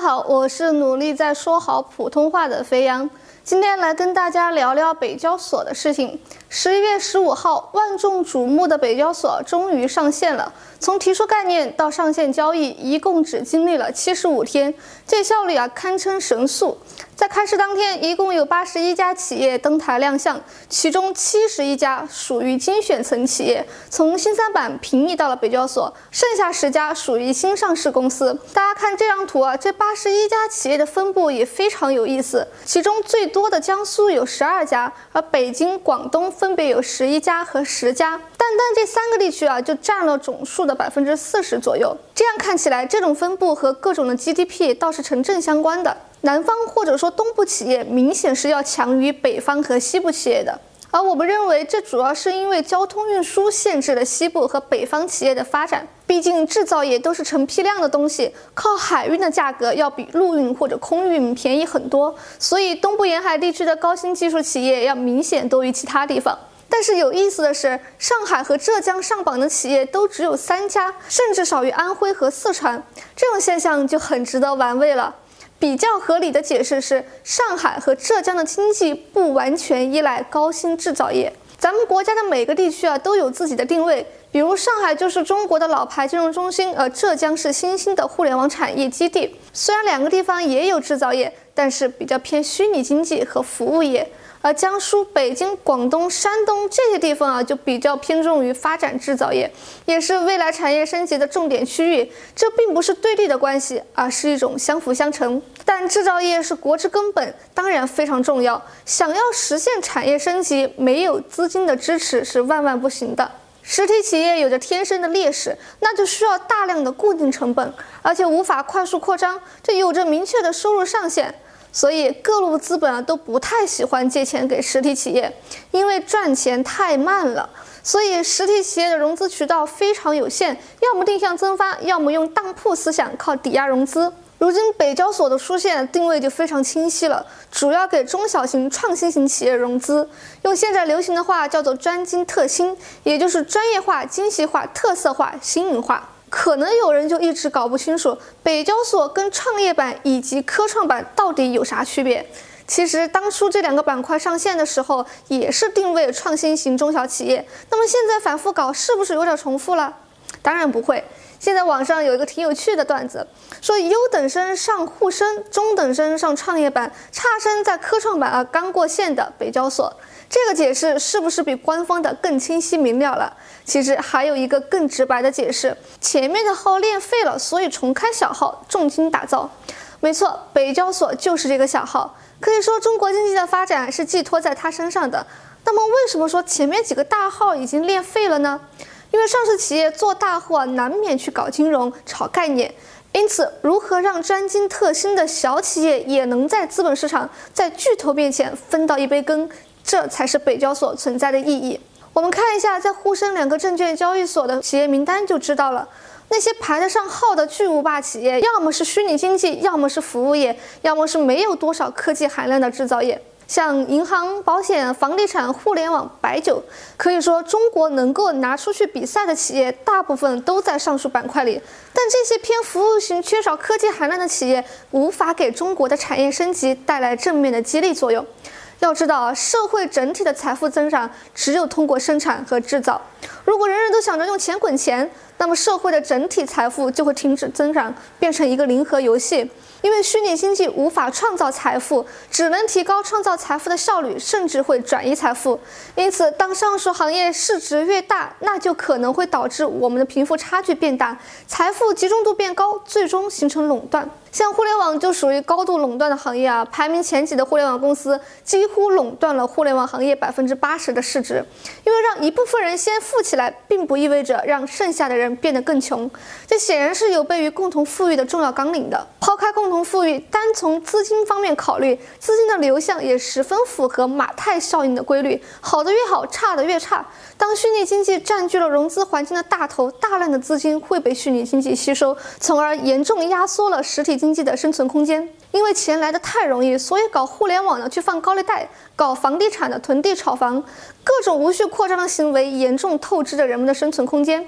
好，我是努力在说好普通话的飞扬，今天来跟大家聊聊北交所的事情。11月15号，万众瞩目的北交所终于上线了。从提出概念到上线交易，一共只经历了75天，这效率堪称神速。在开市当天，一共有81家企业登台亮相，其中71家属于精选层企业，从新三板平移到了北交所，剩下10家属于新上市公司。大家看这张图这81家企业的分布也非常有意思，其中最多的江苏有12家，而北京、广东分别有11家和10家，单这3个地区就占了总数的40%左右。这样看起来，这种分布和各种的 GDP 倒是成正相关的。南方或者说东部企业明显是要强于北方和西部企业的，而我们认为这主要是因为交通运输限制了西部和北方企业的发展。毕竟制造业都是成批量的东西，靠海运的价格要比陆运或者空运便宜很多，所以东部沿海地区的高新技术企业要明显多于其他地方。但是有意思的是，上海和浙江上榜的企业都只有3家，甚至少于安徽和四川，这种现象就很值得玩味了。比较合理的解释是，上海和浙江的经济不完全依赖高新制造业。咱们国家的每个地区都有自己的定位，比如上海就是中国的老牌金融中心，而浙江是新兴的互联网产业基地。虽然2个地方也有制造业，但是比较偏虚拟经济和服务业。而江苏、北京、广东、山东这些地方就比较偏重于发展制造业，也是未来产业升级的重点区域。这并不是对立的关系，而是一种相辅相成。但制造业是国之根本，当然非常重要。想要实现产业升级，没有资金的支持是万万不行的。实体企业有着天生的劣势，那就需要大量的固定成本，而且无法快速扩张，这有着明确的收入上限。所以各路资本都不太喜欢借钱给实体企业，因为赚钱太慢了。所以实体企业的融资渠道非常有限，要么定向增发，要么用当铺思想靠抵押融资。如今北交所的出现定位就非常清晰了，主要给中小型创新型企业融资，用现在流行的话叫做专精特新，也就是专业化、精细化、特色化、新颖化。可能有人就一直搞不清楚北交所跟创业板以及科创板到底有啥区别。其实当初这2个板块上线的时候也是定位创新型中小企业，那么现在反复搞是不是有点重复了？当然不会。现在网上有一个挺有趣的段子，说优等生上沪深，中等生上创业板，差生在科创板刚过线的北交所。这个解释是不是比官方的更清晰明了了？其实还有一个更直白的解释，前面的号练废了，所以重开小号，重金打造。没错，北交所就是这个小号，可以说中国经济的发展是寄托在它身上的。那么为什么说前面几个大号已经练废了呢？因为上市企业做大户难免去搞金融、炒概念，因此如何让专精特新的小企业也能在资本市场、在巨头面前分到一杯羹，这才是北交所存在的意义。我们看一下在沪深2个证券交易所的企业名单就知道了，那些排得上号的巨无霸企业，要么是虚拟经济，要么是服务业，要么是没有多少科技含量的制造业。像银行、保险、房地产、互联网、白酒，可以说中国能够拿出去比赛的企业大部分都在上述板块里，但这些偏服务型、缺少科技含量的企业无法给中国的产业升级带来正面的激励作用。要知道社会整体的财富增长只有通过生产和制造。如果人人都想着用钱滚钱，那么社会的整体财富就会停止增长，变成一个零和游戏。因为虚拟经济无法创造财富，只能提高创造财富的效率，甚至会转移财富。因此，当上述行业市值越大，那就可能会导致我们的贫富差距变大，财富集中度变高，最终形成垄断。像互联网就属于高度垄断的行业排名前几的互联网公司几乎垄断了互联网行业80%的市值。因为让一部分人先富起来，并不意味着让剩下的人变得更穷，这显然是有悖于共同富裕的重要纲领的。抛开共同富裕，单从资金方面考虑，资金的流向也十分符合马太效应的规律，好的越好，差的越差。当虚拟经济占据了融资环境的大头，大量的资金会被虚拟经济吸收，从而严重压缩了实体经济的生存空间。因为钱来的太容易，所以搞互联网的去放高利贷，搞房地产的囤地炒房，各种无序扩张的行为严重透支着人们的生存空间。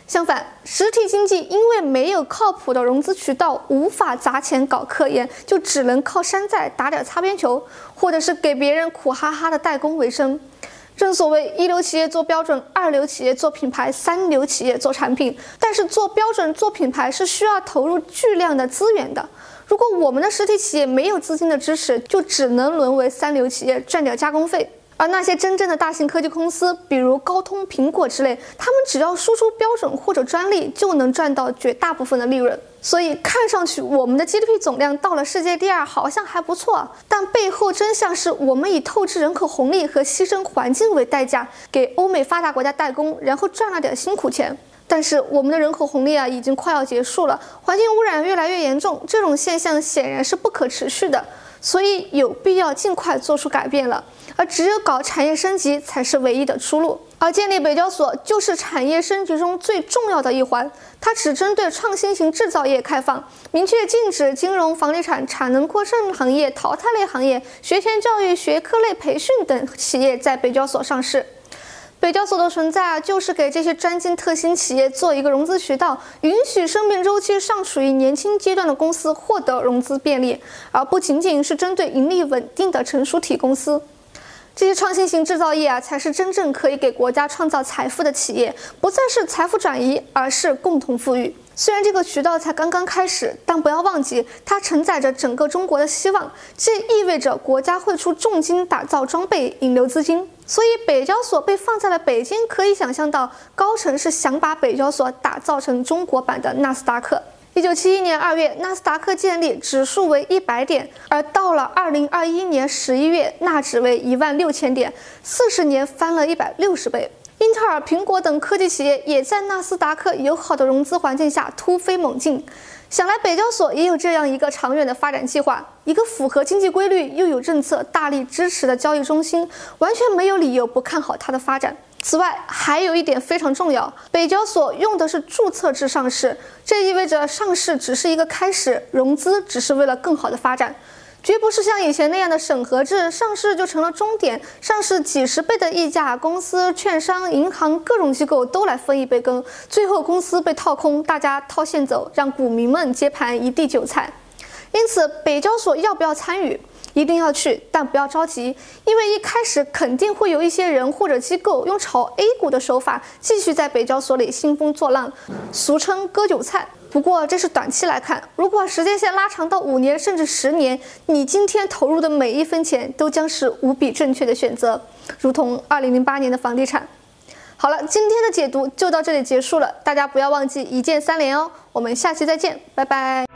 相反，实体经济因为没有靠谱的融资渠道，无法砸钱搞科研，就只能靠山寨打点擦边球，或者是给别人苦哈哈的代工为生。正所谓一流企业做标准，二流企业做品牌，三流企业做产品。但是做标准做品牌是需要投入巨量的资源的。如果我们的实体企业没有资金的支持，就只能沦为三流企业，赚点加工费。而那些真正的大型科技公司，比如高通、苹果之类，他们只要输出标准或者专利，就能赚到绝大部分的利润。所以看上去我们的 GDP 总量到了世界第2，好像还不错，但背后真相是我们以透支人口红利和牺牲环境为代价，给欧美发达国家代工，然后赚了点辛苦钱。但是我们的人口红利已经快要结束了，环境污染越来越严重，这种现象显然是不可持续的。所以有必要尽快做出改变了，而只有搞产业升级才是唯一的出路。而建立北交所就是产业升级中最重要的一环，它只针对创新型制造业开放，明确禁止金融、房地产、产能过剩行业、淘汰类行业、学前教育、学科类培训等企业在北交所上市。北交所的存在就是给这些专精特新企业做一个融资渠道，允许生命周期尚处于年轻阶段的公司获得融资便利，而不仅仅是针对盈利稳定的成熟体公司。这些创新型制造业才是真正可以给国家创造财富的企业，不再是财富转移，而是共同富裕。虽然这个渠道才刚刚开始，但不要忘记，它承载着整个中国的希望，这意味着国家会出重金打造装备，引流资金。所以北交所被放在了北京，可以想象到高层是想把北交所打造成中国版的纳斯达克。1971年2月，纳斯达克建立，指数为100点，而到了2021年11月，纳指为16000点，40年翻了160倍。英特尔、苹果等科技企业也在纳斯达克友好的融资环境下突飞猛进。想来北交所也有这样一个长远的发展计划，一个符合经济规律又有政策大力支持的交易中心，完全没有理由不看好它的发展。此外，还有一点非常重要，北交所用的是注册制上市，这意味着上市只是一个开始，融资只是为了更好的发展。绝不是像以前那样的审核制，上市就成了终点，上市几十倍的溢价，公司、券商、银行各种机构都来分一杯羹，最后公司被套空，大家套现走，让股民们接盘一地韭菜。因此，北交所要不要参与？一定要去，但不要着急，因为一开始肯定会有一些人或者机构用炒 A 股的手法，继续在北交所里兴风作浪，俗称割韭菜。不过这是短期来看，如果时间线拉长到5年甚至10年，你今天投入的每一分钱都将是无比正确的选择，如同2008年的房地产。好了，今天的解读就到这里结束了，大家不要忘记1键3连哦，我们下期再见，拜拜。